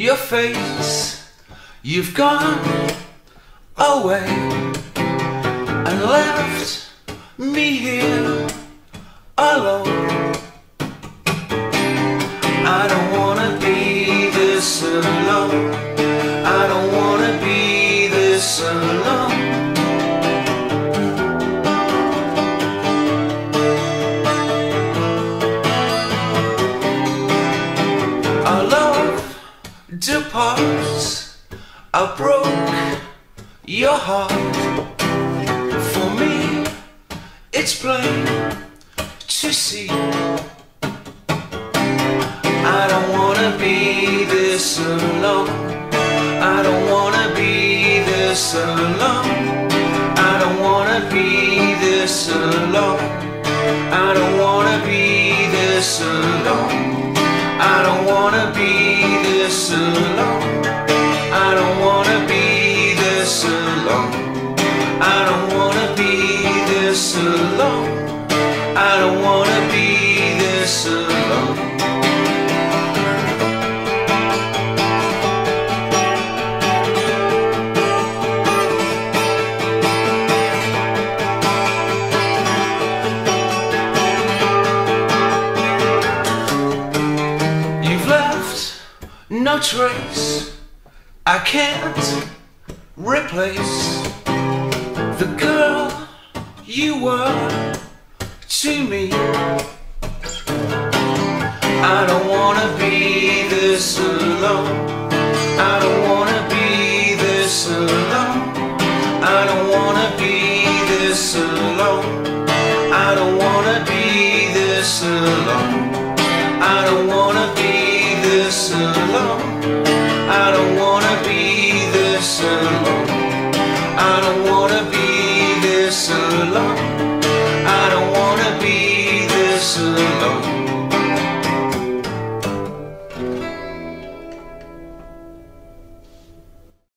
your face. You've gone away and left me here alone. I don't wanna be this alone. I don't wanna be this alone. Our love departs. I broke your heart. For me, it's plain to see. I don't wanna be this alone. I don't wanna be this alone. I don't wanna be this alone. I don't wanna be this alone. I don't wanna be this alone. I don't wanna be this alone. I don't wanna be this alone. I don't wanna be this alone. You've left no trace. I can't replace the girl you were to me. I don't wanna be this alone. I don't wanna be this alone. I don't wanna be this alone. I don't wanna be this alone. I don't wanna be this alone. I don't wanna